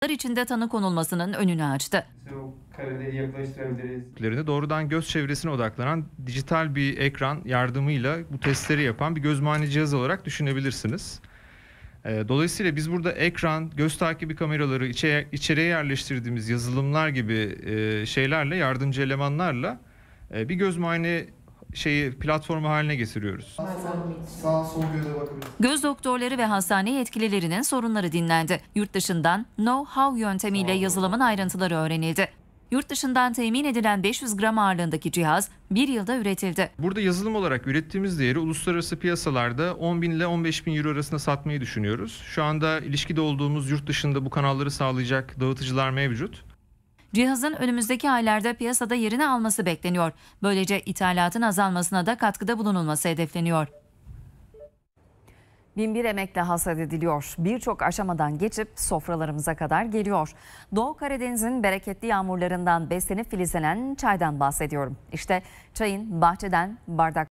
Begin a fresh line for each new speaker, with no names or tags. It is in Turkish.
içinde tanı konulmasının önünü açtı.
O kareleri yaklaştırabiliriz.
Doğrudan göz çevresine odaklanan dijital bir ekran yardımıyla bu testleri yapan bir göz muayene cihazı olarak düşünebilirsiniz. Dolayısıyla biz burada ekran, göz takibi kameraları, içeriye yerleştirdiğimiz yazılımlar gibi şeylerle, yardımcı elemanlarla bir göz muayene platformu haline getiriyoruz.
Sağ sol göze bakabiliriz.
Göz doktorları ve hastane yetkililerinin sorunları dinlendi. Yurt dışından know-how yöntemiyle yazılımın ayrıntıları öğrenildi. Yurt dışından temin edilen 500 gram ağırlığındaki cihaz bir yılda üretildi.
Burada yazılım olarak ürettiğimiz değeri uluslararası piyasalarda 10.000 ile 15.000 euro arasında satmayı düşünüyoruz. Şu anda ilişkide olduğumuz yurt dışında bu kanalları sağlayacak dağıtıcılar mevcut.
Cihazın önümüzdeki aylarda piyasada yerini alması bekleniyor. Böylece ithalatın azalmasına da katkıda bulunulması hedefleniyor. Binbir emekle hasat ediliyor. Birçok aşamadan geçip sofralarımıza kadar geliyor. Doğu Karadeniz'in bereketli yağmurlarından beslenip filizlenen çaydan bahsediyorum. İşte çayın bahçeden bardak